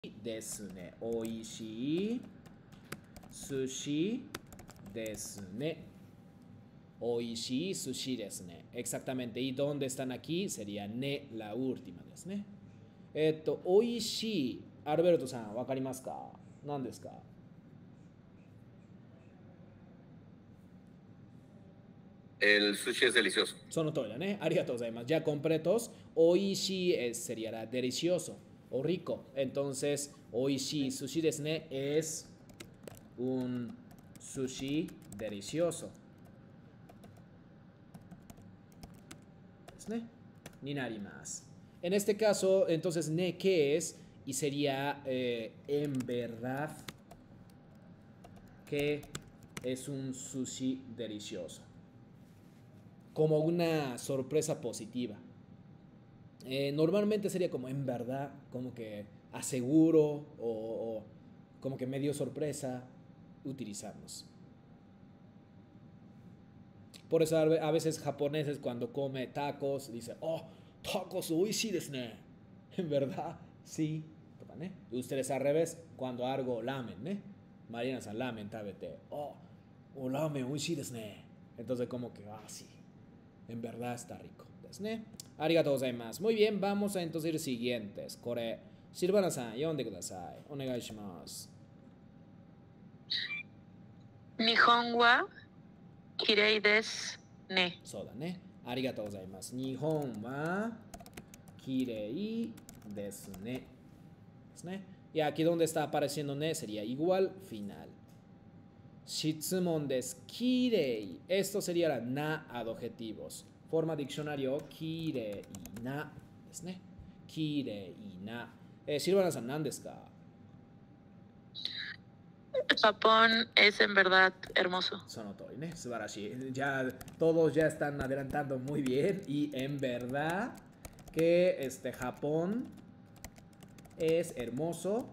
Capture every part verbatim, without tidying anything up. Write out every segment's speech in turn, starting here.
desu ne. Oishii sushi desu ne. Oishii sushi desu ne. Exactamente. ¿Y dónde están aquí? Sería ne la última desu ne. Esto, oishii. Alberto-san, ¿wakarimasu ka? ¿Nan desu ka? El sushi es delicioso. Sonotoya, ¿eh? Arigatou gozaimasu. Ya completos. Oishii es, sería delicioso o rico. Entonces, oishii sushi desu ne es un sushi delicioso. ¿Desu ne? Ni narimasu. En este caso, entonces, ne, ¿qué es? Y sería eh, en verdad que es un sushi delicioso. Como una sorpresa positiva. Eh, normalmente sería como en verdad, como que aseguro o, o como que medio sorpresa utilizamos. Por eso a veces japoneses cuando come tacos dicen, oh, tacos oishii desu ne. En verdad, sí. Y ustedes al revés, cuando algo lamen, ¿eh? Marina-san, lamen, tabete. Oh, oh, lamen oishii desu ne. Entonces como que, ah, sí. En verdad está rico. ¿Desu ne? Arigatou gozaimasu. Muy bien, vamos a entonces ir siguientes. Kore, Silvana-san, yonde kudasai. Onegai shimasu. Nihon wa kirei desu ne. Soda ne. Arigatou gozaimasu. Nihon wa kirei desu ne. ¿Desu ne? Y aquí donde está apareciendo ne sería igual final. Shitsumon desu. Kirei. Esto sería la na adjetivos. Forma diccionario. Kirei na. ¿Desu ne? Kirei na. Eh, Silvana-san, ¿nan desu ka? Japón es en verdad hermoso. Sonotori, ¿ne? Subarashi. Ya, todos ya están adelantando muy bien. Y en verdad que este Japón es hermoso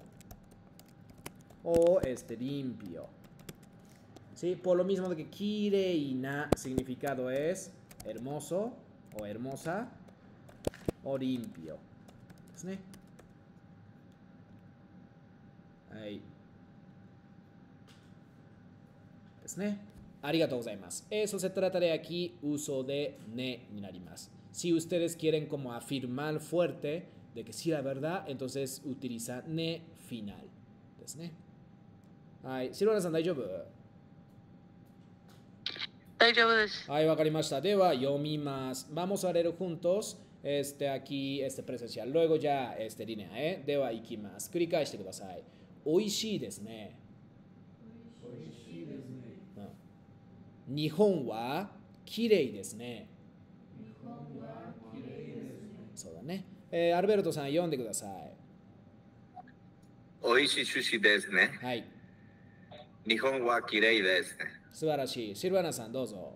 o este limpio. ¿Sí? Por lo mismo de que kirei na significado es hermoso o hermosa o limpio. ¿Sí? Ahí. ¿Sí? Arigatou gozaimasu. Eso se trata de aquí, uso de ne ni narimasu. Si ustedes quieren como afirmar fuerte de que sí la verdad, entonces utiliza ne final. ¿Sí? Ahí. Silvana-san, daijoubu? Daijoubu desu. Ahí, wakarimashita. Dewa, yomimasu. Vamos a leer juntos este aquí, este presencial. Luego ya este línea, ¿eh? Dewa, ikimasu. Kurikaeshite kudasai. Oishii desu ne. Oishii desu ne. Nihon wa kirei desu ne. Nihon wa kirei desu ne. Soda ne. Eh, Alberto-san, yonde kudasai. Oishii sushi desu ne. Hai. Nihon wa kirei desu ne. Subarashi. Silvana-san, dozo.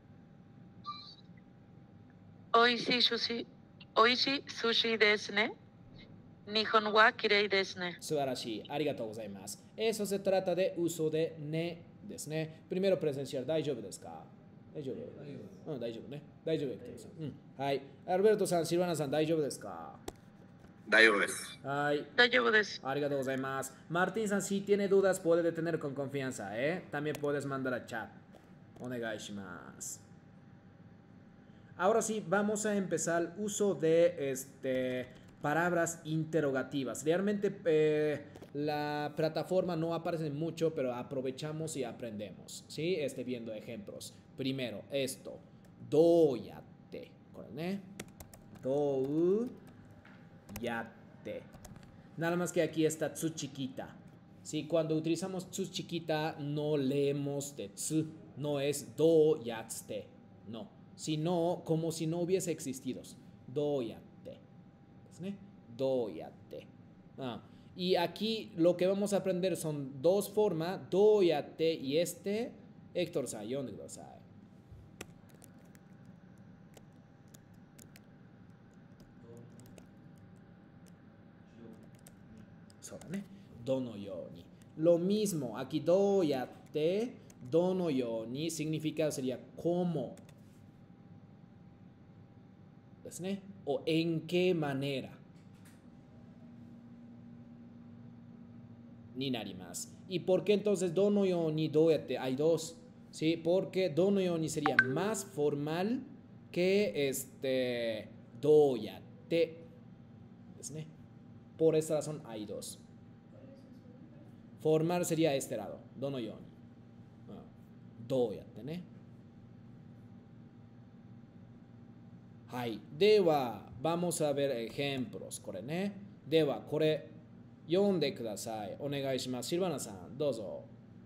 Oishii sushi. Oishii sushi desu ne. Nihon wa kirei desu ne. Subarashi. Arigatou gozaimasu. Eso se trata de uso de ne desu ne. Primero presencial. Daijoubu desu ka? Daijoubu. No, daijoubu ne. Daijoubu desu. Mm. Hai. Alberto-san, Silvana-san, daijoubu desu ka? Daijoubu desu. Hai. Daijoubu desu. Arigatou gozaimasu. Martín-san, si tiene dudas, puede detener con confianza, ¿eh? También puedes mandar a chat. Onegai shimasu. Ahora sí, vamos a empezar el uso de este, palabras interrogativas. Realmente eh, la plataforma no aparece mucho, pero aprovechamos y aprendemos, ¿sí? Este, viendo ejemplos. Primero, esto. Douyate. ¿Eh? Douyate. Nada más que aquí está tsu chiquita. ¿Sí? Cuando utilizamos tsu chiquita, no leemos de tsu. No es doyaste. No. Sino como si no hubiese existido. Doyate. ¿Sí? Doyate. Ah. Y aquí lo que vamos a aprender son dos formas. Doyate y este. Héctor-san, yonde kudasai. Dono yoni. Lo mismo, aquí doyate, dono yoni, significado sería cómo. ¿Sí? O en qué manera. になります。¿Y por qué entonces do no yo ni do yatte? Hay dos. ¿Sí? Porque do no yo ni sería más formal que este do yatte. Por esta razón hay dos. Formal sería este lado. Do no yo ni. Ah, do yatte ne. Hai. Dewa, vamos a ver ejemplos. Kore ne. Dewa, kore. Yonde kudasai. Onegai shimasu. Silvana-san, dozo.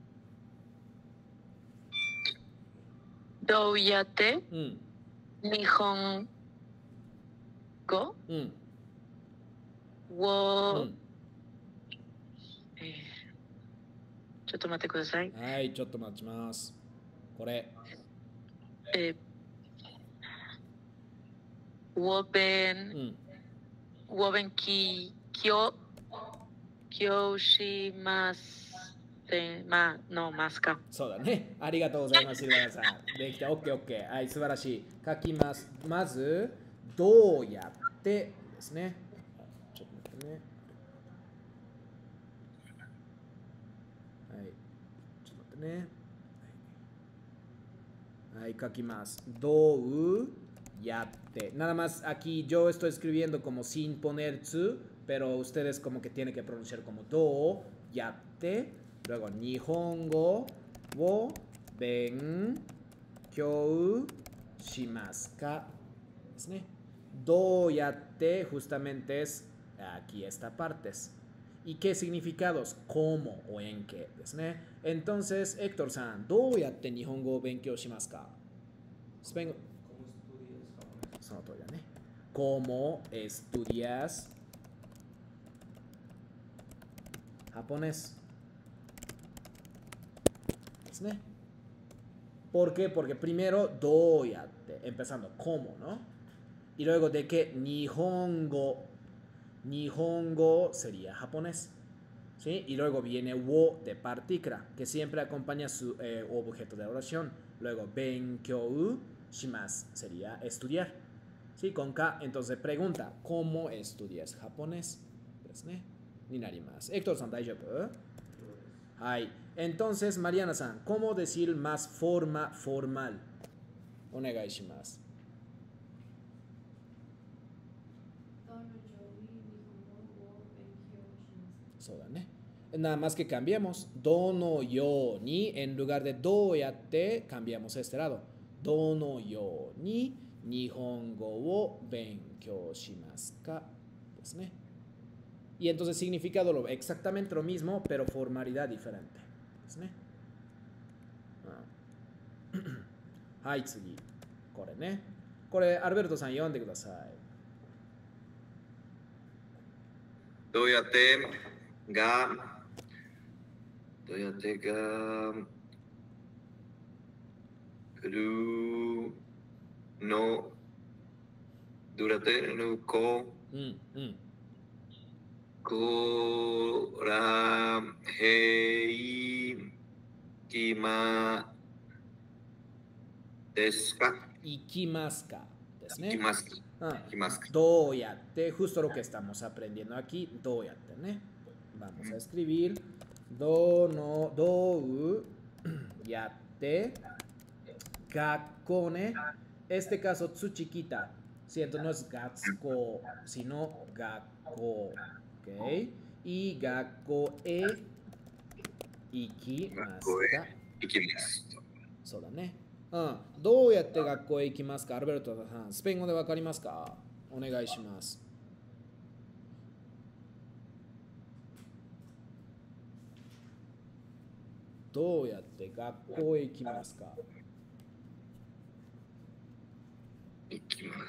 Do yatte. Mm. Nihongo. Mm. Wo. うん、 えーちょっと待ってください。 はい、ちょっと待ちます。これ。 えー、我弁、 うん。 我弁き、きょ、きょしますて、ま、のますか。 そうだね。ありがとうございます、シルバナさん。できた。オッケーオッケー。はい、素晴らしい。書きます。まず、どうやってですね。ちょっと待ってね。はい。ちょっと待ってね。はい、書きます。どうやって。Nada más aquí yo estoy escribiendo como sin poner tsu, pero ustedes como que tienen que pronunciar como do yatte. Luego, Nihongo wo benkyou shimasu ka. ¿Es, ne? Do yatte justamente es aquí esta parte. ¿Y qué significados? ¿Cómo o en qué? ¿Es, ne? Entonces, Héctor-san, ¿do yatte Nihongo benkyou shimasu ka? Vengo. ¿Cómo estudias japonés? ¿Sí? ¿Por qué? Porque primero do yatte, empezando ¿cómo? ¿No? Y luego de que Nihongo. Nihongo sería japonés. ¿Sí? Y luego viene wo de partícula, que siempre acompaña su eh, objeto de oración. Luego benkyou shimasu sería estudiar. ¿Sí? Con K. Entonces pregunta, ¿cómo estudias japonés? Ni nari más. Héctor-san, ¿daijoubu? Hai. Entonces, Mariana-san, ¿cómo decir más forma formal? Onegai shimasu. Nada más que cambiamos dono yo ni en lugar de do yatte cambiamos este lado. Dono yo ni Nihongo wo benkyou shimasu ka. Y entonces significado lo, exactamente lo mismo, pero formalidad diferente. Hai, tsugi. Kore ne. Kore, Alberto-san, yonde kudasai. Do yatte ga どうやってがくるの durante no ko Mm, mm. kora hei kima desu ka? Ikimasu ka. Desu ne. Ikimasu. Ah, Ikimasu. do yatte, justo lo que estamos aprendiendo aquí, do yatte, ¿ne? Vamos a escribir do no dou yatte gakko, ¿ne? Este caso tsu chiquita, siento, no es gatsuko, sino gakko, ¿ok? Y gakko e ikimasu ka. Ikimasu. そうだね。うん。どうやって学校へ行きますか？アルベルトさん、スペイン語でわかりますか？お願いします。どうやって学校へ行きますか？ 行きます。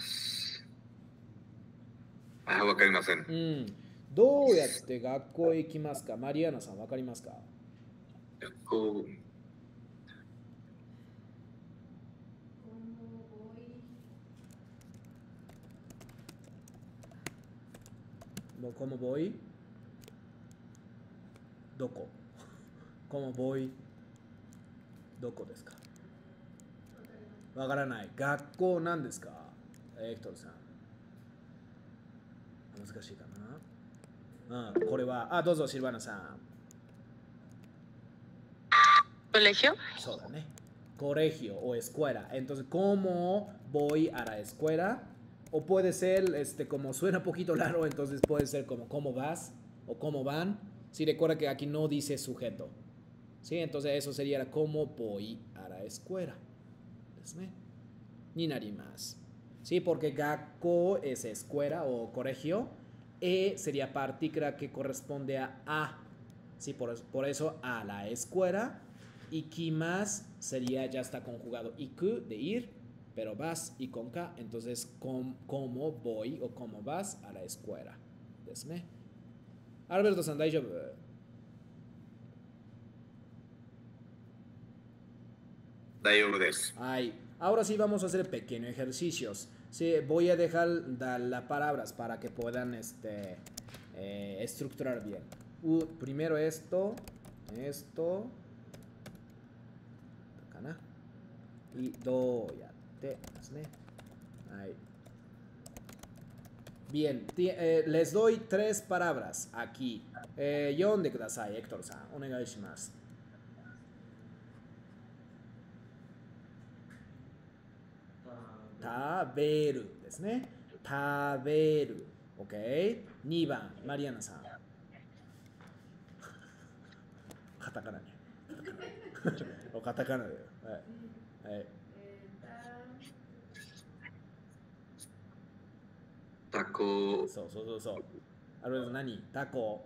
あ、わかりません。 うん。どうやって学校へ行きますか？マリアナさん、わかりますか？ 学校。 ¿Cómo voy? どこ ¿Cómo voy? どこですか？わからない。学校なんですか？エクトルさん。難しいかな。うん、これは、あ、どうぞ、シルバナさん。 colegio. Sodane. Colegio o escuela. Entonces, ¿cómo voy a la escuela? O puede ser, este, como suena un poquito largo, entonces puede ser como ¿cómo vas? O ¿cómo van? Sí, recuerda que aquí no dice sujeto. Sí, entonces eso sería ¿cómo voy a la escuela? ¿Ves? Ni nadie más. Sí, porque gakko es escuela o colegio. E sería partícula que corresponde a a. Sí, por, por eso a la escuela. Y kimas sería, ya está conjugado iku de ir, pero vas y con ka. Entonces, com, ¿cómo voy o cómo vas a la escuela? ¿Desme? Alberto-san, daijoubu? Daijoubu desu. Ay, ahora sí vamos a hacer pequeños ejercicios. Sí, voy a dejar las palabras para que puedan este, eh, estructurar bien. Uh, primero esto, esto, ¿no? Y do ya te, ahí. Bien, eh, les doy tres palabras aquí. Eh, yonde kudasai, Héctor-san. Onegai shimasu. Taberu ですね。食べる。OK。にばん、マリアナさん。カタカナね。おカタカナだよ。はい。はい。 タコ。 そうそうそうそう。あれ何？タコ。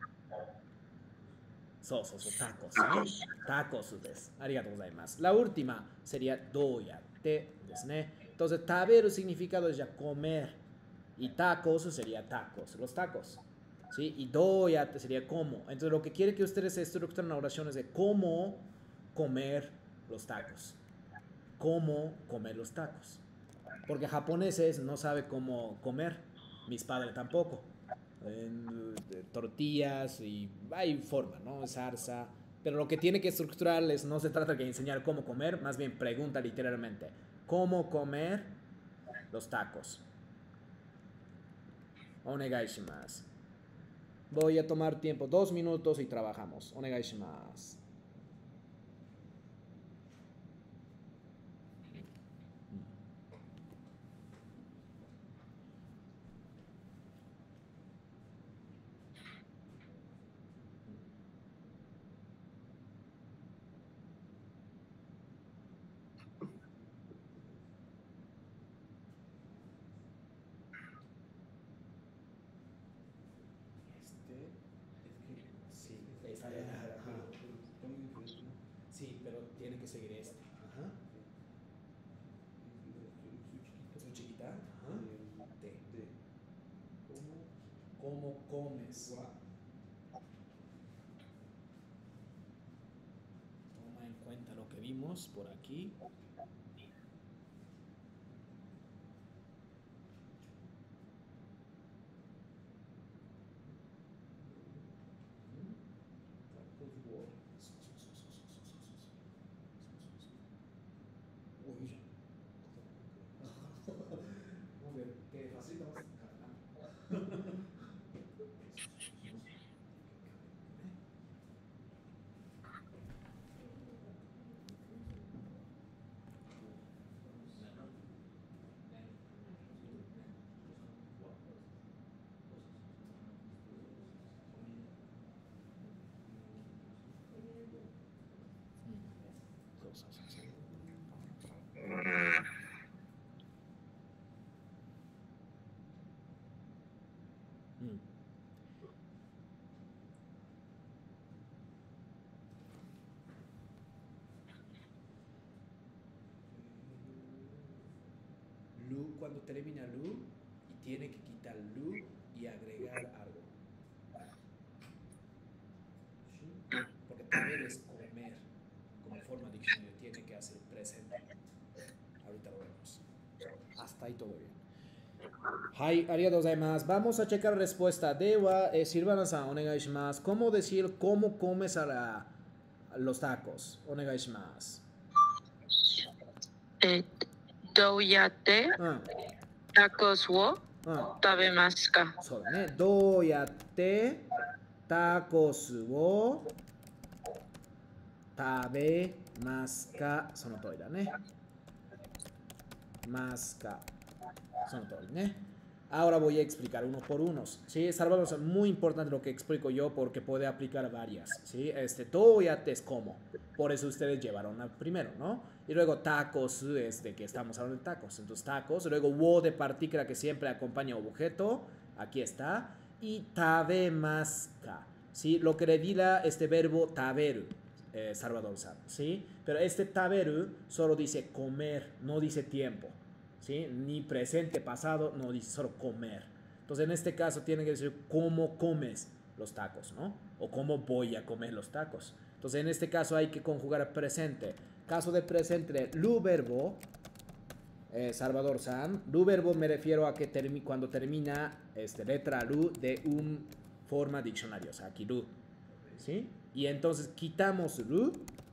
そうそうそう、タコス、ね。タコスです。ありがとうございます。La última sería どうやってですね。Entonces, taberu significado es ya comer. Y tacos sería tacos, los tacos. ¿Sí? Y doyate sería cómo. Entonces, lo que quiere que ustedes se estructuren la oración es de cómo comer los tacos. Cómo comer los tacos. Porque japoneses no saben cómo comer. Mis padres tampoco. En, tortillas y hay forma, ¿no? Salsa. Pero lo que tiene que estructurarles no se trata de enseñar cómo comer, más bien pregunta literalmente. ¿Cómo comer los tacos? Onegai shimasu. Voy a tomar tiempo, dos minutos y trabajamos. Onegai shimasu. Sí, pero tiene que seguir este. Ajá. Su chiquita. Ajá. Te. ¿Cómo comes? Toma en cuenta lo que vimos por aquí. Lu, cuando termina lu, y tiene que quitar lu y agregar algo. ¿Sí? Porque también es comer. Como forma diccionario tiene que hacer presente. Ahorita lo vemos. Hasta ahí todo bien. Hai, arigatou gozaimasu. Vamos a checar respuesta. Dewa, eh, Silvana-san, onegai shimasu. ¿Cómo decir cómo comes a, la, a los tacos? Onegai shimasu. Eh, doyate Ah. tacos wo Ah. tabemasu ka? そうだね。どうやってタコスを tabe maska, sono tori da ne. Maska, sono tori ne. Ahora voy a explicar uno por unos, ¿sí? Salvador, es muy importante lo que explico yo porque puede aplicar varias, ¿sí? Este, toyate es como, por eso ustedes llevaron a primero, ¿no? Y luego tacos, es de que estamos hablando de tacos, entonces tacos. Luego wo de partícula que siempre acompaña objeto, aquí está. Y tabemaska, ¿sí? Lo que le diga este verbo taberu, eh, Salvador sabe, ¿sí? Pero este taberu solo dice comer, no dice tiempo, ¿sí? Ni presente, pasado, no dice solo comer. Entonces en este caso tiene que decir cómo comes los tacos, ¿no? O cómo voy a comer los tacos. Entonces en este caso hay que conjugar presente. Caso de presente, lu verbo, eh, Salvador San. Lu verbo me refiero a que termi cuando termina este, letra lu de un forma diccionario, o sea, aquí lu, ¿sí? Y entonces quitamos lu.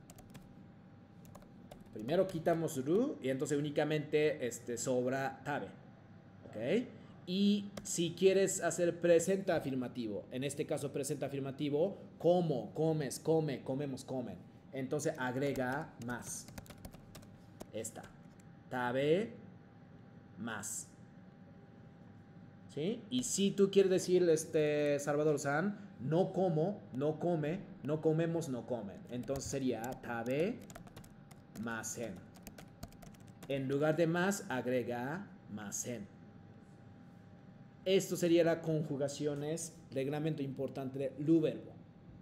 Primero quitamos ru y entonces únicamente este, sobra tabe. ¿Ok? Y si quieres hacer presente afirmativo, en este caso presente afirmativo, como, comes, come, comemos, comen. Entonces agrega más. Esta. Tabe más. ¿Sí? Y si tú quieres decir, este, Salvador San, no como, no come, no comemos, no comen. Entonces sería tabe masen. En lugar de más, agrega masen. Esto sería las conjugaciones, reglamento importante de lu verbo.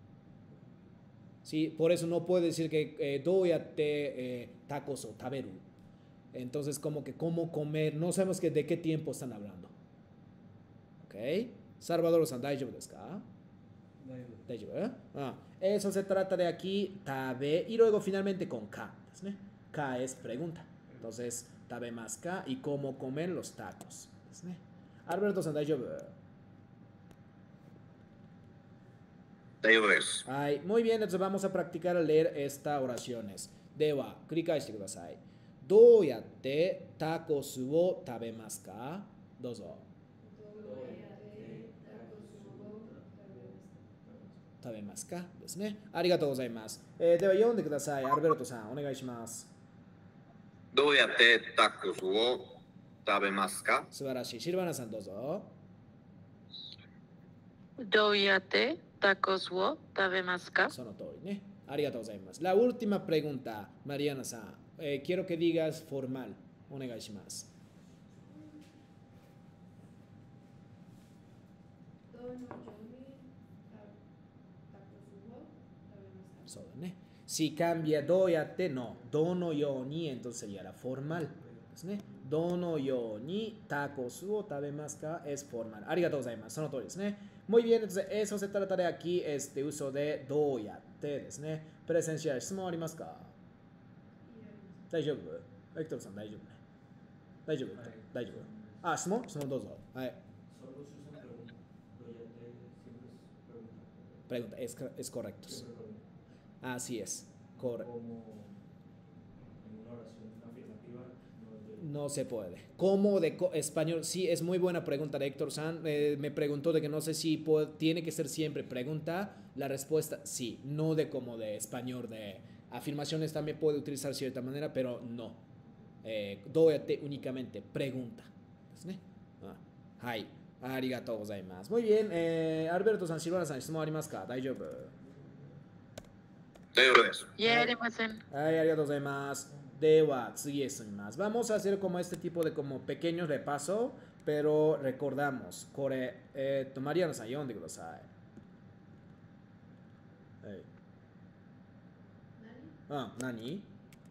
¿Sí? Por eso no puedo decir que eh, doy a te eh, tacos o taberu. Entonces, como que cómo comer, no sabemos que de qué tiempo están hablando. ¿Ok? Salvador-san, daijoubu desu ka? Daijoubu, ¿eh? Ah, eso se trata de aquí, tabe, y luego finalmente con ka. ¿Sí? Ka es pregunta. Entonces, tabe más ka y cómo comen los tacos. ¿Sí? Alberto-san, daijoubu? Ay, muy bien, entonces vamos a practicar a leer estas oraciones. Dewa, kurikaeshite kudasai. ¿Dou yatte tacos wo tabemasu ka? Dozo. Tabemasu ka? Desu ne. Arigatou gozaimasu. Eh, dewa yonde kudasai. Alberto-san, onegai shimasu. どうやってタコスを食べますか？ 素晴らしい。シルバナさんどうぞ。 Doyate tacos wo tabemasu ka? その通りね。ありがとうございます。La última pregunta, Mariana san. Eh, quiero que digas formal. お願いします。そうだね。Si cambia doyate, no. Dono yo ni, entonces sería la formal. ですね。どのようにタコスを食べますか es formal. ありがとうございます。その通りですね。Muy bien, entonces eso se trata de aquí, este uso de どうやってですね。presencia, 質問ありますか？大丈夫？エクトルさん大丈夫ね。大丈夫？はい、大丈夫？あ、質問？質問どうぞ。はい。Pregunta, es, es correcto. Así es. Correcto. No se puede. ¿Cómo de español? Sí, es muy buena pregunta de Héctor San. Eh, me preguntó de que no sé si puede, tiene que ser siempre pregunta. La respuesta, sí. No de como de español, de afirmaciones también puede utilizar de cierta manera, pero no. Eh, doyate únicamente pregunta. Ah, hai. Arigatou gozaimasu. Muy bien. Eh, Alberto San, Silvana San, ¿質問ありますか？大丈夫？ 大丈夫です。 やりません。 はい、ありがとうございます。De wa, más. Vamos a hacer como este tipo de como pequeños repaso, pero recordamos, kore, eh, Mariana san, yonde kudasai. Hey. Ah, nani?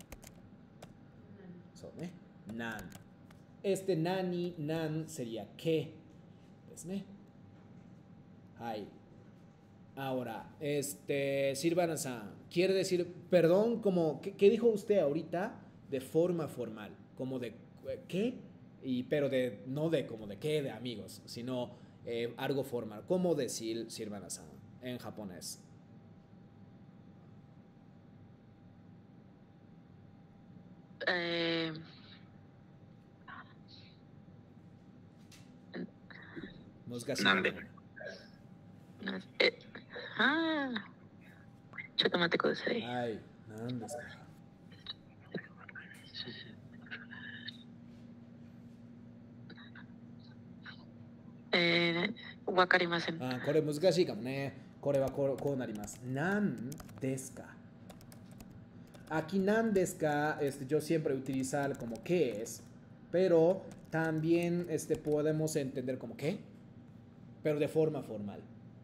So, ne? Nan. Este nani, nan sería qué. ¿Ves, ne? Hai. Ahora, este, Silvana-san, quiere decir, perdón, como, ¿qué, ¿qué dijo usted ahorita? De forma formal, como de, ¿qué? Y, pero de, no de como de qué, de amigos, sino eh, algo formal. ¿Cómo decir Silvana-san en japonés? Eh, Nande. eh, ah, ちょっと待ってください。 はい。 なんですか? Eh, わかりません。 あ、これ難しいかもね。これはこう、こうなります。なんですか? Aquí nan desu ka, este, yo siempre utilizar como qué es, pero también este, podemos entender como qué, pero de forma formal.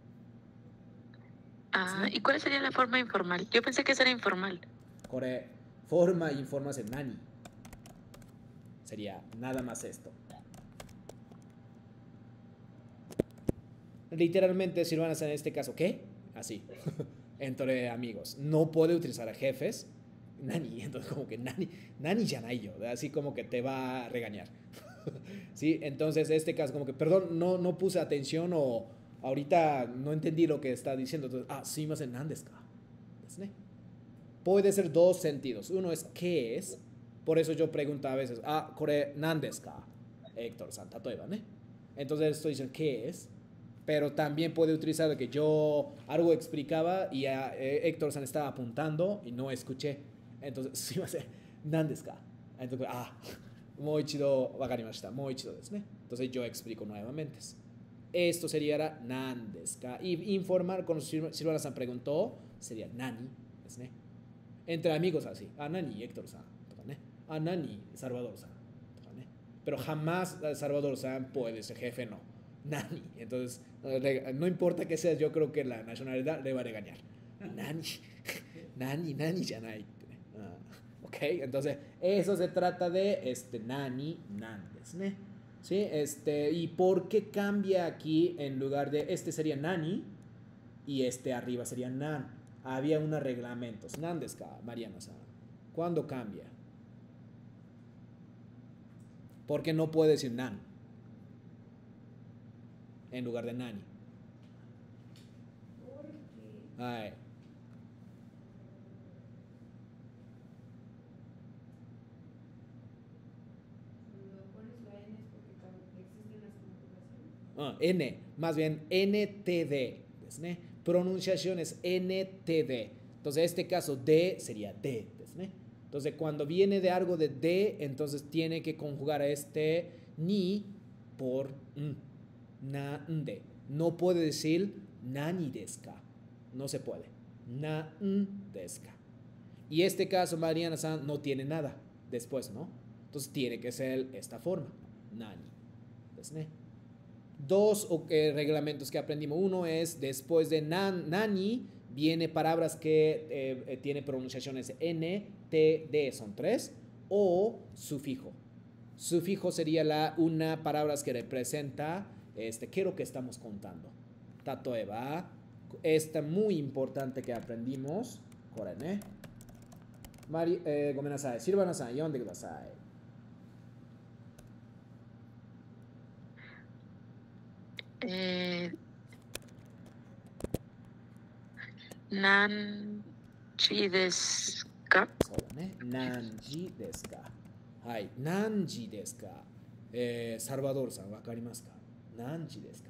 Ah, ¿y cuál sería la forma informal? Yo pensé que esa era informal. Corre, forma informal es nani. Sería nada más esto. Literalmente, si lo van a hacer en este caso, ¿qué? Así. Entre amigos. No puede utilizar a jefes. Nani. Entonces, como que nani. Nani ya no hay yo. Así como que te va a regañar. ¿Sí? Entonces, este caso, como que, perdón, no, no puse atención o ahorita no entendí lo que está diciendo. Entonces, ah, sí, más en nandeska. Puede ser dos sentidos. Uno es, ¿qué es? Por eso yo pregunto a veces, ah, kore nandeska. Héctor Santa Toeva, ¿no? Entonces, estoy diciendo, ¿qué es? Pero también puede utilizar de que yo algo explicaba y a, eh, Héctor San estaba apuntando y no escuché. Entonces, sí, va a ser, nandeska. Entonces, ah, muy chido, wakarimashita, muy chido, ¿no? Entonces, yo explico nuevamente. Esto sería nandeska. Y informar, cuando Silvana San preguntó, sería nani, ¿no? Entre amigos así, ah, nani, Héctor San, ¿no? Ah, nani, Salvador San, ¿no? Pero jamás Salvador San puede ser jefe, no. Nani. Entonces, no importa que sea, yo creo que la nacionalidad le va a regañar. Nani. Nani, nani ya no hay. Uh, ok, entonces, eso se trata de este nani, nandes, ¿no? ¿Sí? Este, ¿y por qué cambia aquí en lugar de este sería nani y este arriba sería nan? Había unos reglamentos. Nandeska, Mariana San. ¿Cuándo cambia? Porque no puede decir nan en lugar de nani. Ay. Ah, N, más bien N T D. ¿Sí? Pronunciación es N T D. Entonces, en este caso, D sería D. ¿Sí? Entonces, cuando viene de algo de D, entonces tiene que conjugar a este ni por n. Nande. No puede decir nani desu ka. No se puede. Nan desu ka. Y este caso, Mariana San no tiene nada después, ¿no? Entonces tiene que ser esta forma. Nani. ¿Sí? Dos eh, reglamentos que aprendimos. Uno es después de nan, nani, viene palabras que eh, eh, tiene pronunciaciones N, T, D, son tres. O sufijo. Sufijo sería la, una palabra que representa este, qué es lo que estamos contando. Tatoeba, esta muy importante que aprendimos. Korene. Mari, eh, gomenasai. Silvana-san, yonde kudasai. Eh, Nanji desu ka? そうだね。何時ですか? はい。何時ですか? えー、サルバドールさん、わかりますか? 何時ですか?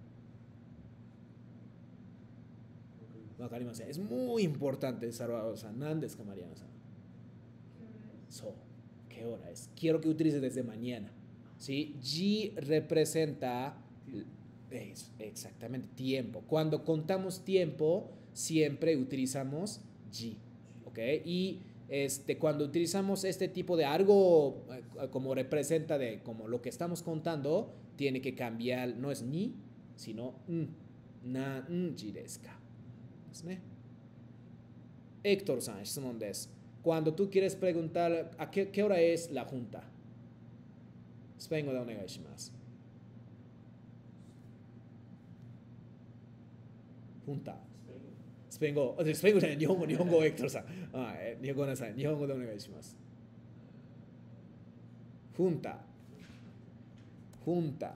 わかりません。Es muy importante, Salvador San. 何ですか, Mariana San? そう。¿Qué hora es? Quiero que utilice desde mañana. ¿Sí? Ji representa es exactamente tiempo. Cuando contamos tiempo, siempre utilizamos ji. ¿Ok? Y este, cuando utilizamos este tipo de algo eh, como representa de como lo que estamos contando, tiene que cambiar, no es ni, sino n. Nanji desu ka. Héctor San,質問です. Cuando tú quieres preguntar a qué, qué hora es la junta, スペイン語でお願いします. Junta. スペイン語。スペイン語じゃない、日本語、日本語、エクトルさん。はい、日本語なさい。日本語でお願いします。Junta. Junta.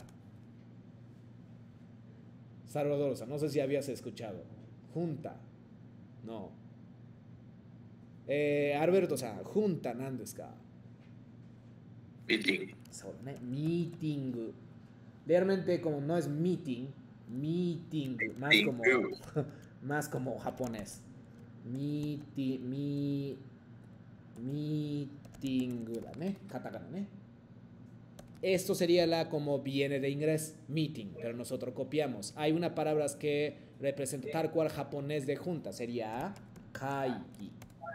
Salvador San, no sé si habías escuchado. Junta. No. Eh, Alberto San, junta, ¿nan desu ka? Meeting. そうだね。ミーティング。Realmente como no es meeting, meeting, más como, más como japonés. Miti, mi, meeting だね。カタカナね。Esto sería la como viene de inglés, meeting, pero nosotros copiamos. Hay unas palabras que representan tal cual japonés de junta, sería kaigi.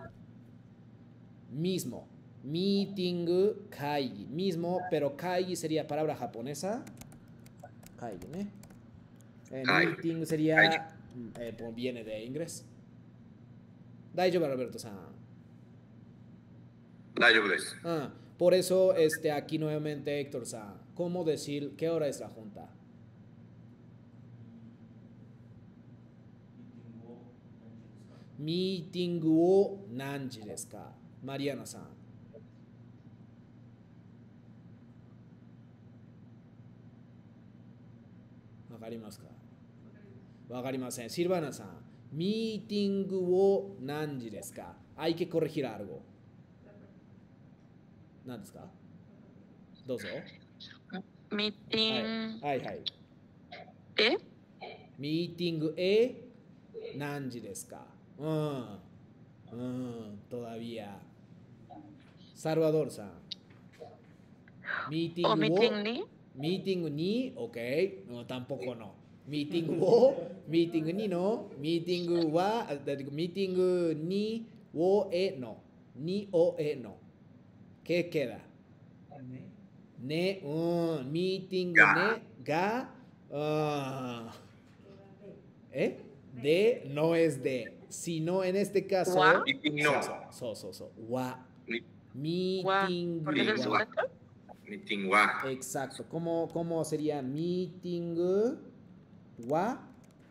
Mismo, meeting, kaigi. Mismo, pero kaigi sería palabra japonesa. Kaigi, ¿eh? Eh, meeting sería, eh, pues viene de inglés. Daijoubu, Roberto-san. Daijoubu desu. Ah, por eso, este, aquí nuevamente, Héctor-san, ¿cómo decir qué hora es la junta? Meeting wo nanji desu ka? Mariana-san. ¿Wakarimasu ka? Wakarimasen. Silvana-san. Meeting wo nanji desu ka? Hay que corregir algo. ¿Nada desu ka? Dozo. Meeting. Hai, hai. ¿Eh? Meeting e nanji desu ka? Ah, ah, todavía. Salvador-san. Meeting ¿O wo. meeting ni? Meeting ni, ok. No, tampoco no. Meeting wo, meeting ni no. Meeting wa, meeting ni, wo e no. Ni o e no. ¿Qué queda? Ne. Ne, uh, meeting Ga. ne, ga. ah. ¿Eh? De no es de. Sino en este caso. Wa. Meeting no. So, so, so. Wa. Mi- Wa. Meeting ¿Por qué es el wa. sujeto? Meeting wa. Exacto. ¿Cómo, cómo sería? Meeting wa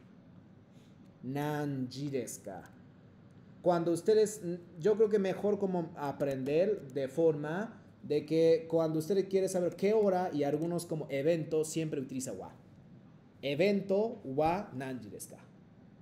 nanji desu ka? Cuando ustedes, yo creo que mejor como aprender de forma de que cuando usted quiere saber qué hora y algunos como eventos siempre utiliza wa. Evento wa nanji desu ka?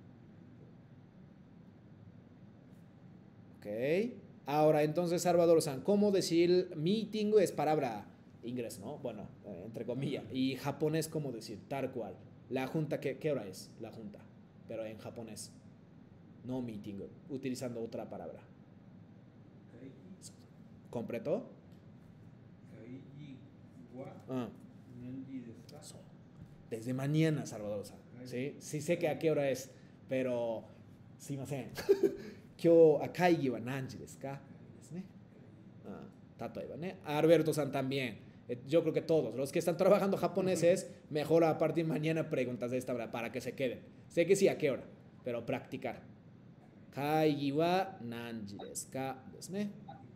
Ok. Ahora, entonces, Salvador-san, ¿cómo decir meeting es palabra inglés, ¿no? Bueno, eh, entre comillas. Y japonés, ¿cómo decir? Tal cual. La junta, ¿qué, ¿qué hora es? La junta. Pero en japonés. No meeting, utilizando otra palabra. Kaigi. ¿Completo? Kaigi wa Ah, nanji desu ka? so. Desde mañana, Salvador-san. ¿Sí? Sí sé que a qué hora es, pero... Sí, no sé. Kyo a kaigi wa nanji desu ka? Desu ne. Ah, tatoeba, ¿ne? Alberto-san también. Eh, Yo creo que todos los que están trabajando japoneses, mejor a partir de mañana preguntas de esta hora para que se queden. Sé que sí, a qué hora, pero practicar. Kaigi wa nanji desu ka? Desu ne.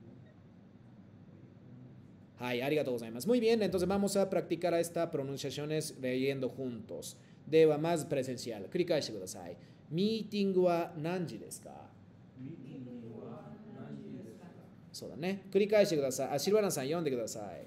Hai, arigatou gozaimasu. Muy bien, entonces vamos a practicar estas pronunciaciones leyendo juntos. Deba más presencial. Kurikaeshite kudasai. Meeting wa nanji desu ka? Meeting wa nanji desu ka? そうだね。繰り返してください。あ、シルバナさん読んでください。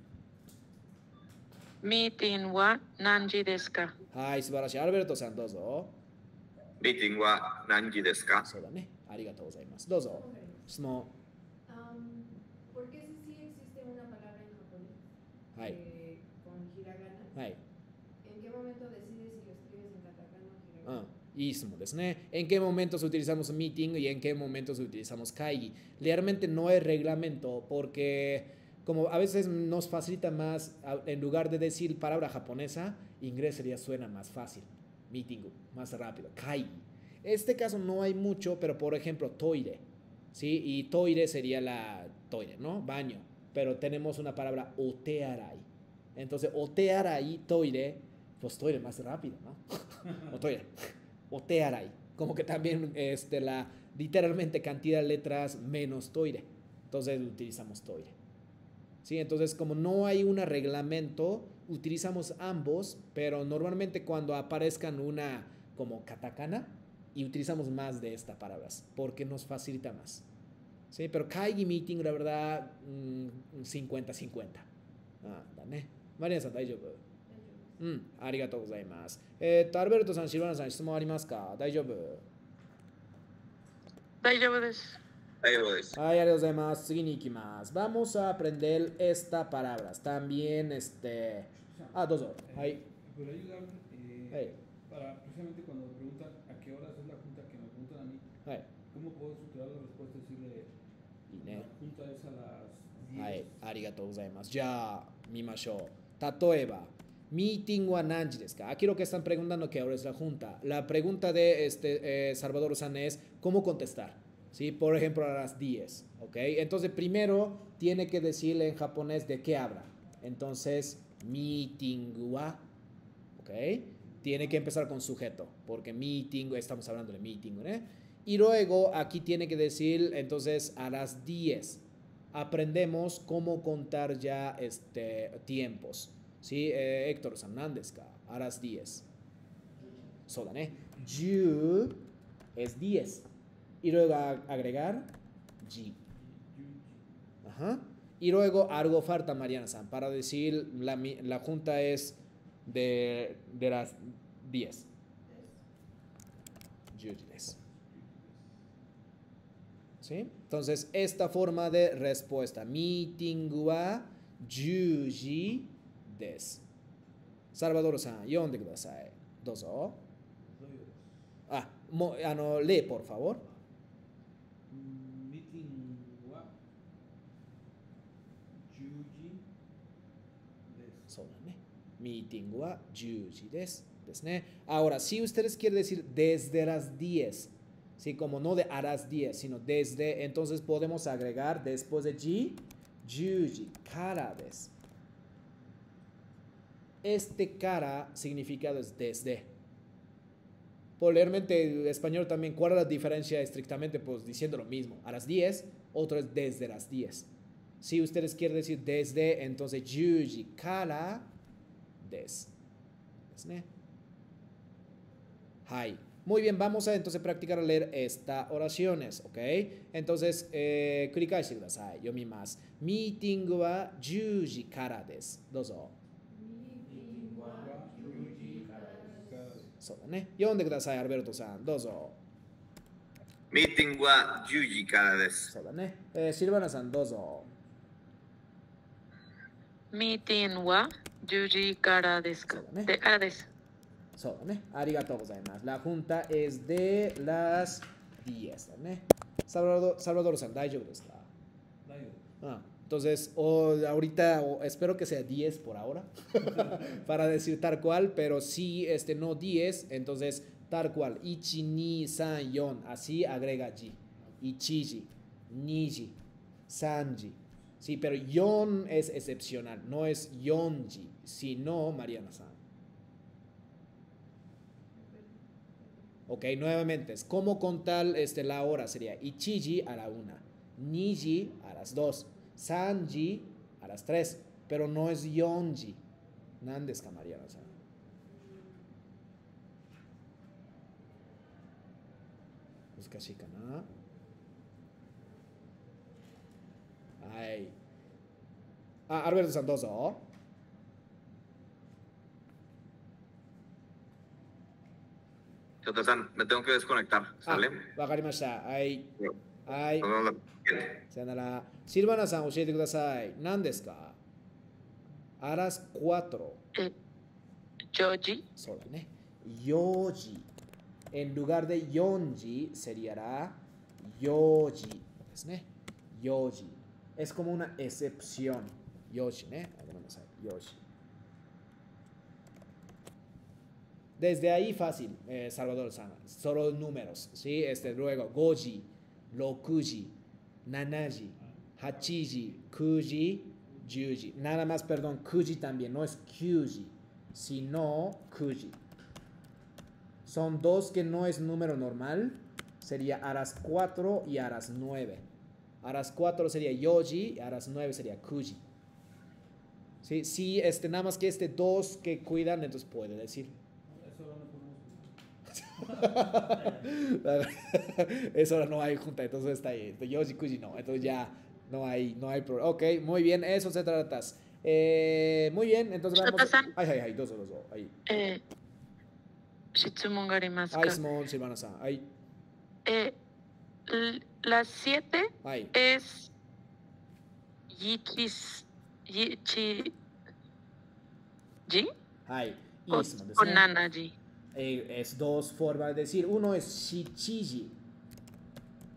Meeting wa nanji desu ka? はい、素晴らしい。アルベルトさんどうぞ。 Meeting wa nanji desu ka? そうだね。ありがとうございます。どうぞ。質問。 Am, ¿por qué si sí existe una palabra en japonés はい。 eh, con hiragana? はい。 ¿En qué momento decides si lo escribes en katakana o う hiragana? ん。いい質問ですね。¿En qué momentos utilizamos meeting y en qué momentos utilizamos kaigi? Realmente no es reglamento porque como a veces nos facilita más, a- en lugar de decir palabra japonesa, inglés sería suena más fácil. Meeting, más rápido. Kaigi. Este caso no hay mucho, pero por ejemplo, toire. ¿Sí? Y toire sería la toire, ¿no? Baño. Pero tenemos una palabra otearai. Entonces, otearai, toire, pues toire más rápido, ¿no? O toire. Otearai. Como que también este, la literalmente cantidad de letras menos toire. Entonces utilizamos toire. ¿Sí? Entonces, como no hay un reglamento, utilizamos ambos, pero normalmente cuando aparezcan una como katakana, y utilizamos más de estas palabras, porque nos facilita más. ¿Sí? Pero kaigi meeting, la verdad, mm, cincuenta cincuenta. Ah, dane. Maria-san, daijoubu? うん、ありがとうございます。えーっと、アルベルトさん、シルバナさん、質問ありますか？大丈夫？ Daijoubu desu. Daijoubu desu. はい、ありがとうございます。次に行きます。Vamos a aprender estas palabras. También, este... Ah, どうぞ。はい。 ¿Puedo ayudar eh, はい。 para precisamente cuando me preguntan a qué horas es la junta que me preguntan a mí? はい。 ¿Cómo puedo estructurar la respuesta? Decirle, Y la junta es a las diez. はい、ありがとうございます。じゃあ、見ましょう。例えば、meeting wa nanji desu ka? Aquí lo que están preguntando que ahora es la junta. La pregunta de este, eh, Salvador San es, ¿cómo contestar? ¿Sí? Por ejemplo, a las diez. ¿Ok? Entonces, primero tiene que decirle en japonés de qué habla. Entonces, meeting wa, ¿ok? Tiene que empezar con sujeto, porque meeting, estamos hablando de meeting, ¿eh? Y luego aquí tiene que decir, entonces, a las diez. Aprendemos cómo contar ya este, tiempos. ¿Sí? Eh, Héctor Hernández, a las diez. Soda, ¿eh? Yu es diez. Y luego agregar ji. Ajá. Y luego algo falta, Mariana-san, para decir la, la junta es de, de las diez. Yuji-desu. ¿Sí? Entonces, esta forma de respuesta. Meeting wa juji desu. Salvador-san, yonde kudasai. Dozo. Ah, mo, ano, lee, por favor. Meeting wa juji desu. そうだね。Meeting wa juji desu. ですね。Ahora, si ustedes quieren decir desde las diez, ¿sí? Como no de a las diez, sino desde, entonces podemos agregar después de ji, juji, kara desu. Este kara significado es desde. Popularmente el español también, ¿cuál es la diferencia estrictamente? Pues diciendo lo mismo. A las diez, otro es desde las diez. Si ustedes quieren decir desde, entonces juji kara desu. ¿Desu ne? Hai. Muy bien, vamos a entonces practicar a leer estas oraciones, ¿ok? Entonces, eh, 繰り返してください。読みます。ミーティングはじゅうじからです。どうぞ。そうだね。読んでください、アルベルトさん。どうぞ。 ミーティングはじゅうじからです。 そうだね。えー、シルバナさん、どうぞ。 ミーティングはじゅうじからですか？ そうだね。 で、からです。 そうだね。ありがとうございます。La junta es de las diez だね。Salvador, Salvador さん、大丈夫ですか？ 大丈夫。 Ah, entonces, o ahorita o espero que sea diez por ahora para decir tal cual, pero si este no diez, entonces tal cual. Ichi, ni, san, yon. Así agrega ji. Ichiji, niji, sanji. Sí, pero yon es excepcional. No es yonji, sino Mariana-san. Ok, nuevamente, es como contar este, la hora sería ichiji a la una, niji a las dos, sanji a las tres, pero no es yonji. Nandes ka, Mariana-san.難しいかな? Ay. Ah, Alberto-san, どうぞ. Shota-san, me tengo que desconectar, ¿sale? あ、わかりました。はい。はい。 Nos vemos la siguiente. さよなら。シルバナさん、教えてください。何ですか？ A las cuatro. え、ジョージ？ そうだね。よじ。En lugar de yonji sería yoji ですね。よじ。Es como una excepción. Yoshi, ¿eh? Yoshi. Desde ahí fácil, eh, Salvador Sana. Solo números, ¿sí? Este, luego, goji, rokuji, nanaji, hachiji, kuji, juji. Nada más, perdón, kuji también. No es kyuji, sino kuji. Son dos que no es número normal. Sería a las cuatro y a las nueve. A las cuatro sería yoji y a las nueve sería kuji. Sí, sí, este, nada más que este dos que cuidan, entonces puede decir. Eso ahora no hay junta, entonces está ahí. Yoji, kuji no, entonces ya no hay, no hay problema. Ok, muy bien, eso se trata. Eh, muy bien, entonces vamos. Ay, ay, ay, dos, dos, dos. Ahí. Eh, 質問がありますか? Ay, Simón, Silvana-san. Ahí. Eh, las siete Ay. es yichis, yichi, ji Ay. o, o nanaji. Eh, es dos formas de decir. Uno es shichiji.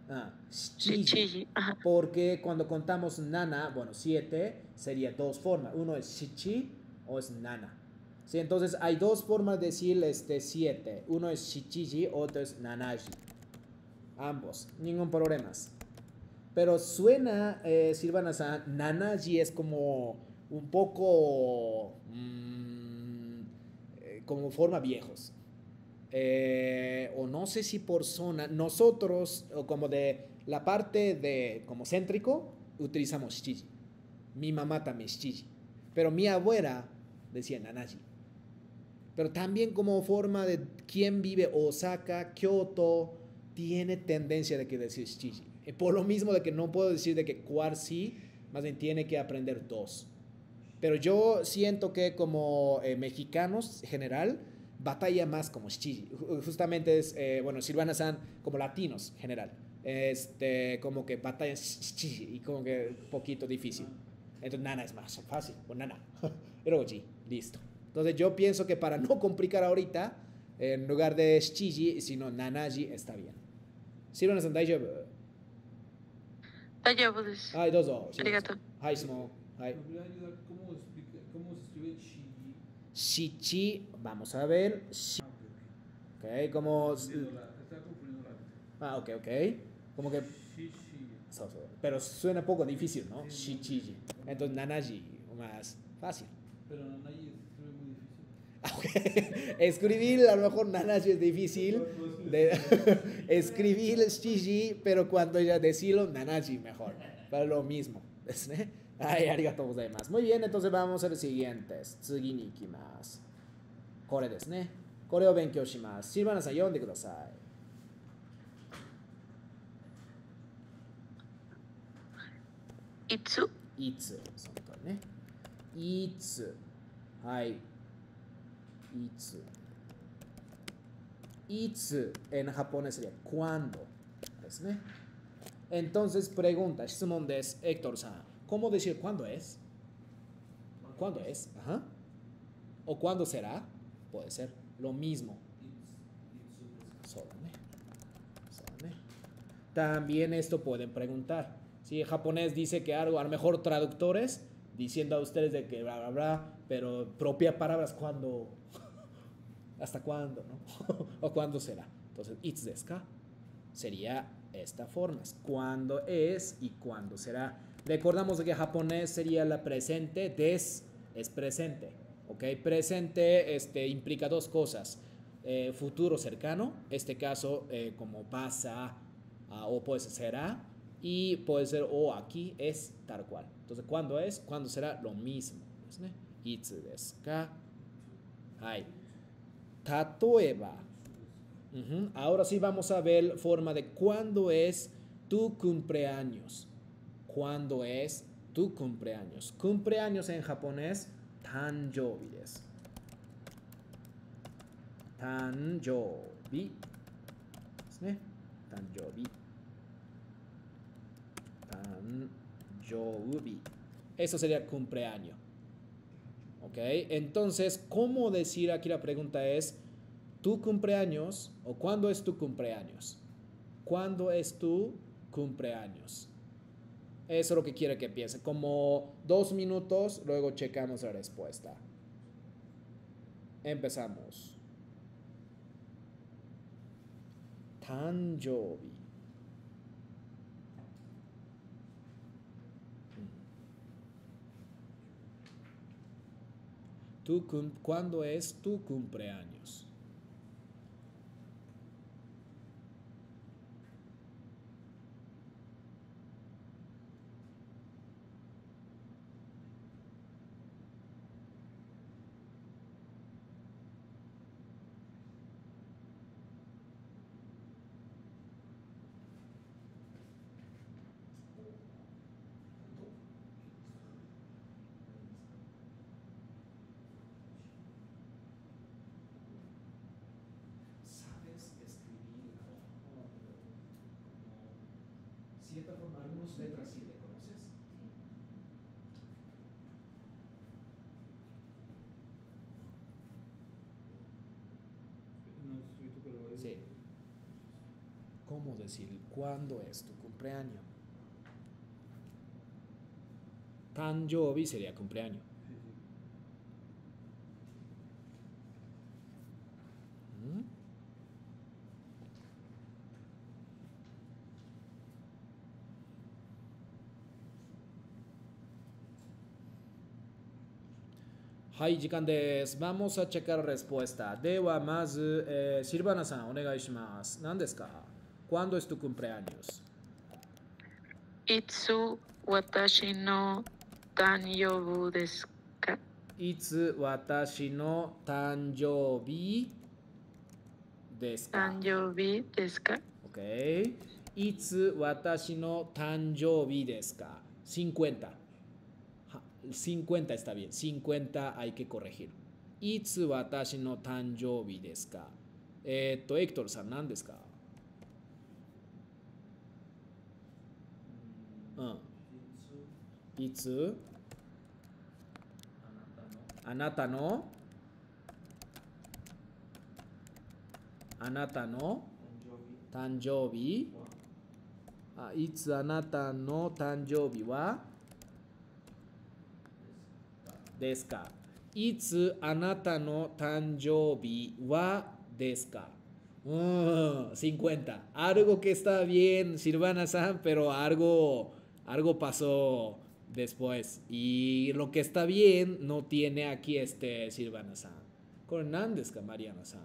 Ah, shichiji. Shichiji. Ajá. Porque cuando contamos nana, bueno, siete, sería dos formas. Uno es shichi o es nana. Sí, entonces hay dos formas de decir este siete. Uno es shichiji, otro es nanaji. Ambos, ningún problema. Pero suena, eh, Silvana-san, nanaji es como un poco mm, eh, como forma viejos. Eh, o no sé si por zona, nosotros, o como de la parte de como céntrico, utilizamos shichiji. Mi mamá también shichiji. Pero mi abuela decía nanaji. Pero también como forma de quién vive Osaka, Kyoto, tiene tendencia de que decir shichiji. Eh, Por lo mismo de que no puedo decir de que cuál sí, más bien tiene que aprender dos. Pero yo siento que como eh, mexicanos en general, batalla más como shichiji. Ju- Justamente es, eh, bueno, Silvana-san, como latinos en general. Este, como que batalla shichiji y como que un poquito difícil. Entonces nana es más fácil, o nana. Eroji, listo. Entonces yo pienso que para no complicar ahorita, en lugar de shichiji, sino nanaji está bien. Silvana-san, daijoubu? 大丈夫です。 はい、どうぞ。 ありがとう。 はい、質問。はい。 ¿Me podría ayudar cómo, explica, cómo se escribe Shi? Shichi, vamos a ver. Shi- Ah, ok, Ok, como. ok. Confundiendo la- Estaba confundiendo la letra. Ah, ok, ok. Como que. Shi, shi. so- so- Pero suena un poco difícil, ¿no? Sí, Shichiji. Entonces, Nanaji, más fácil. Pero Nanayi se escribe muy difícil. Ah, ok. Escribir, a lo mejor Nanaji es difícil. De, escribir Shichi, pero cuando ya decirlo, Nanaji mejor. Para lo mismo. ¿Ves, eh? Ay, arigatou gozaimasu. Muy bien, entonces vamos a los siguientes. Tsugi ni ikimasu. Kore desu ne. Kore o benkyou shimasu. Silvana-san, yonde kudasai. いついつ、その通りね。いつ、はい。いつ。いつ en japonés sería cuándo. ¿Es, ne? Entonces, pregunta, 質問です。Héctor-san, ¿cómo decir cuándo es? ¿Cuándo es? Ajá. ¿O cuándo será? Puede ser lo mismo. Solo, ne. Solo, ne. También esto pueden preguntar. Si en japonés dice que algo, a lo mejor traductores diciendo a ustedes de que bla bla bla, pero propia palabras cuándo, hasta cuándo, ¿no? O cuándo será. Entonces, itsu desu ka sería esta forma, es cuándo es y cuándo será. Recordamos que japonés sería la presente, des es presente, ¿ok? Presente este, implica dos cosas, eh, futuro cercano, este caso eh, como pasa uh, o puede ser será, y puede ser o aquí es tal cual. Entonces, ¿cuándo es? ¿Cuándo será? Lo mismo. ¿Ves, ne? Itsu desu ka? Hai. Tatoeba. Ujú. Ahora sí vamos a ver forma de cuándo es tu cumpleaños. ¿Cuándo es tu cumpleaños? Cumpleaños en japonés, tanjoubi desu. Tanjoubi. ¿Ves, ne? Tanjoubi. Tanjoubi. Eso sería cumpleaños. ¿Ok? Entonces, ¿cómo decir? Aquí la pregunta es, ¿tu cumpleaños o cuándo es tu cumpleaños? ¿Cuándo es tu cumpleaños? Eso es lo que quiero que piensen. Como dos minutos, luego checamos la respuesta. Empezamos. Tanjoubi. Tu cum- ¿Cuándo es tu cumpleaños? ¿Sabes escribir como cierta forma, algunas letras sí le conoces? No he escrito, pero es. Sí. ¿Cómo ¿cómo decir? ¿Cuándo es tu cumpleaños? Tanjobi sería cumpleaños. Sí, sí. ¿Mm? Hai, 時間です。Vamos a checar respuesta. では、まず、えー、シルバナさん、お願いします。何ですか？ ¿Cuándo es tu cumpleaños? Itsu watashi no tanyobu desu ka? いつ私の誕生日ですか？ Tanyobi desu ka? Ok. いつ私の誕生日ですか？ cincuenta. Ja, cincuenta está bien. cincuenta hay que corregir. いつ私の誕生日ですか？えーっと、エクトルさん何ですか？うん。いつあなたのあなたの誕生日あいつあなたの誕生日はですかいつあなたの誕生日はですかMm, cincuenta. Algo que está bien, Silvana-san, pero algo, algo pasó después. Y lo que está bien no tiene aquí este Silvana-san. ¿Con Nandes ka, Mariana-san?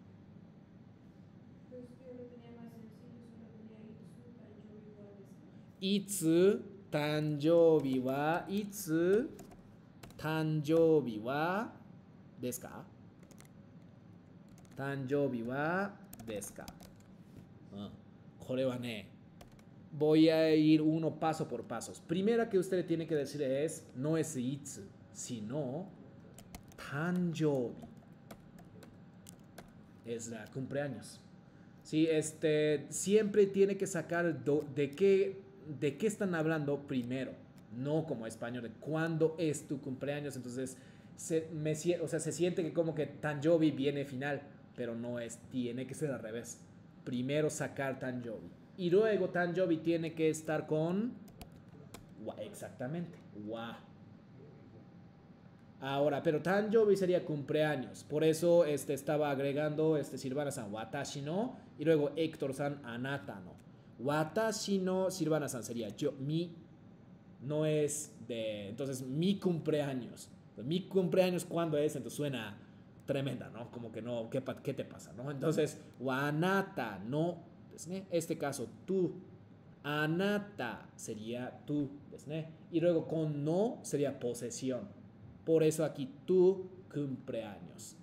Pues yo lo tenía más sencillo, solo tenía Itsu, Tanjobi wa desu. Itsu Tanjobi wa desu ka? Tanjobi wa desu ka? Ah, これはね voy a ir uno paso por pasos. Primera que usted tiene que decir es, no es itsu, sino tanjobi. Es la cumpleaños. Sí, este, siempre tiene que sacar do, de, qué, de qué están hablando primero. No como español, de cuándo es tu cumpleaños. Entonces, se, me, o sea, se siente que como que tanjobi viene final, pero no es, tiene que ser al revés. Primero sacar tanjobi. Y luego tanjobi tiene que estar con wa, exactamente, wa. Ahora, pero tanjobi sería cumpleaños. Por eso este, estaba agregando este, Silvana-san, watashi no. Y luego Héctor-san, anata no. Watashi no, Silvana-san sería yo, mi. No es de... Entonces, mi cumpleaños. Mi cumpleaños, ¿cuándo es? Entonces suena tremenda, ¿no? Como que no, ¿qué, qué te pasa, no? Entonces, wanata no. Este caso, tú. Anata sería tú. Y luego con no sería posesión. Por eso aquí tu cumpleaños.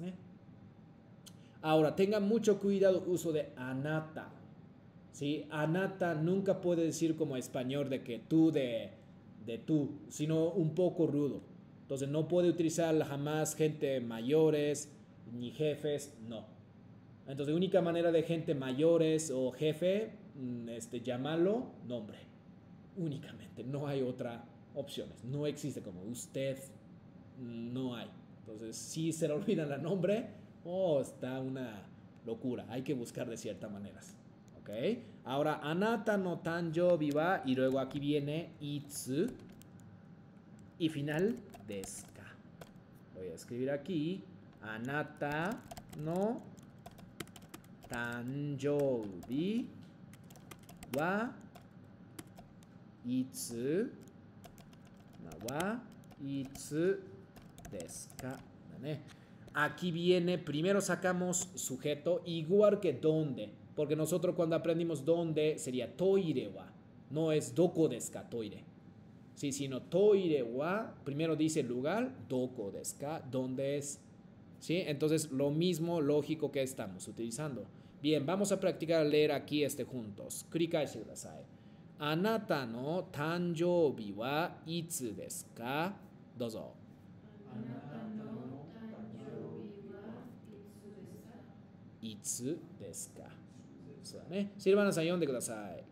Ahora, tengan mucho cuidado uso de anata. ¿Sí? Anata nunca puede decir como español de que tú de, de tú, sino un poco rudo. Entonces no puede utilizar jamás gente mayores ni jefes, no. Entonces, única manera de gente mayores o jefe, este, llamarlo nombre. Únicamente, no hay otra opciones. No existe como usted, no hay. Entonces, si se le olvidan el nombre, oh, está una locura. Hay que buscar de ciertas maneras. ¿Ok? Ahora, anata no tanjobi wa, y luego aquí viene itsu. Y final, desu ka. Voy a escribir aquí, anata no tanjobi wa itsu wa itsu desu ka. Aquí viene, primero sacamos sujeto, igual que donde. Porque nosotros cuando aprendimos dónde sería toire wa. No es doko desu ka, toire. Sí, sino toire wa, primero dice lugar, doko desu ka, dónde es. ¿Sí? Entonces lo mismo lógico que estamos utilizando. Bien, vamos a practicar leer aquí este juntos. Kurikaeshite kudasai. Anata no tanjobi wa itsu desu ka? Dozo. Itsu desu ka? そうだね。シルバナさん読んでください。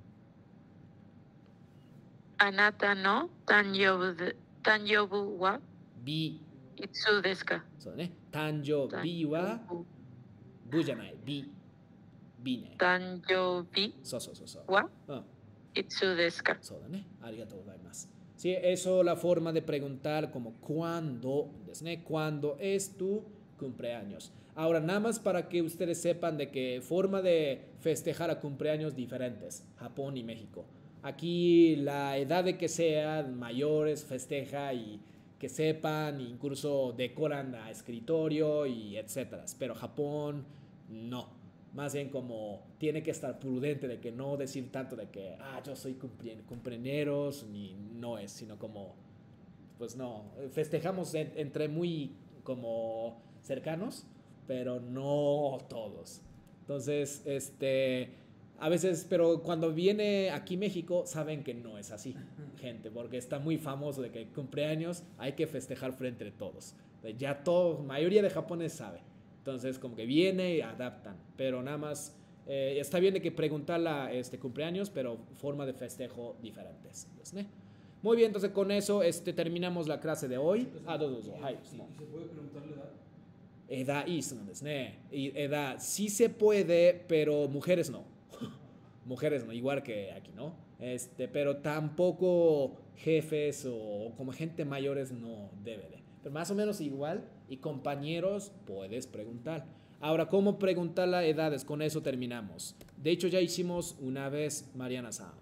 あなたの誕生日、誕生日はび。 いつですか？ そうだね。誕生日は、ぶじゃない、び。 vine. 誕生日 So, so, so, so. は Ah, いつですか so da ne. Arigatou gozaimasu. Sí, eso la forma de preguntar como cuándo, desu ne. ¿Cuándo es tu cumpleaños? Ahora, nada más para que ustedes sepan de que forma de festejar a cumpleaños diferentes, Japón y México. Aquí la edad de que sean mayores festeja y que sepan, incluso decoran a escritorio y etcétera. Pero Japón no. Más bien como tiene que estar prudente de que no decir tanto de que, ah, yo soy cumpli- cumpleañeros, ni no es, sino como, pues no, festejamos en- entre muy como cercanos, pero no todos. Entonces, este, a veces, pero cuando viene aquí México, saben que no es así, gente, porque está muy famoso de que cumpleaños hay que festejar frente a todos. Ya todo, mayoría de japoneses sabe. Entonces, como que viene y adaptan, pero nada más, eh, está bien de que preguntarla este cumpleaños, pero forma de festejo diferentes. ¿Sí? Muy bien, entonces con eso este, terminamos la clase de hoy. Ah, dos, dos, dos. Hai, ¿Y, sumo. y se puede preguntar la edad? Edad, y sumo desu ne. Y edad, sí se puede, pero mujeres no. Mujeres no, igual que aquí, ¿no? Este, pero tampoco jefes o como gente mayores no debe de. Pero más o menos igual, y compañeros puedes preguntar. Ahora, ¿cómo preguntar las edades? Con eso terminamos. De hecho, ya hicimos una vez Mariana-san.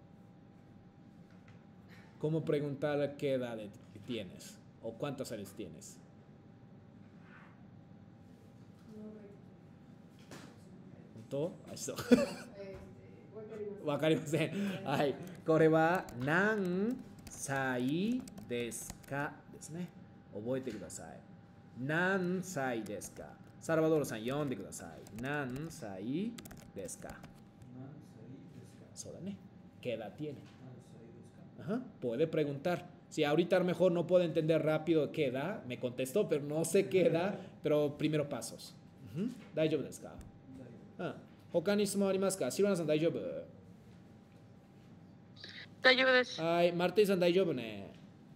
¿Cómo preguntar qué edad tienes? ¿O cuántos años tienes? 本当？あ、そう。わかりません。はい。これは何歳ですかですね。覚えてください。何歳ですか。サルバドールさん読んでください。何歳ですか。 何歳ですか？ そうだね。¿Qué edad tiene? 何歳ですか？ Ajá. Puede preguntar. Si ahorita a lo mejor no puedo entender rápido qué edad, me contestó, pero no sé qué edad, pero primero pasos. Uh-huh. 大丈夫ですか？うん。他に質問ありますか？シルバナさん大丈夫？ 大丈夫です。 はい、マルティさん大丈夫ね。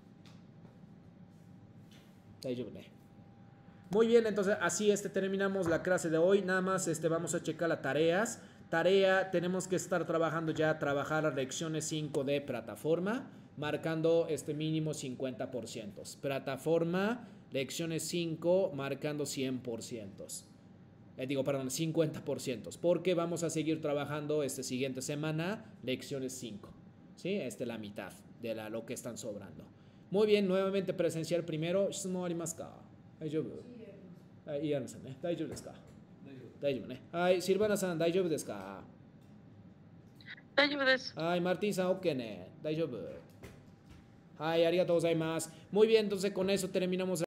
大丈夫ね。Muy bien, entonces así este, terminamos la clase de hoy. Nada más este, vamos a checar las tareas. Tarea, tenemos que estar trabajando ya, trabajar las lecciones cinco de plataforma, marcando este mínimo cincuenta por ciento. Plataforma, lecciones cinco, marcando cien por ciento. Eh, digo, perdón, cincuenta por ciento. Porque vamos a seguir trabajando esta siguiente semana, lecciones cinco. ¿Sí? Este, la mitad de la, lo que están sobrando. Muy bien, nuevamente presencial primero. ¿質問ありますか？大丈夫？はい、イアンさんね。大丈夫ですか？大丈夫ね。はい、シルバナさん大丈夫ですか？ 大丈夫です。 はい、マルティンさん OK ね。大丈夫。はい、ありがとうございます。Muy bien, entonces con eso terminamos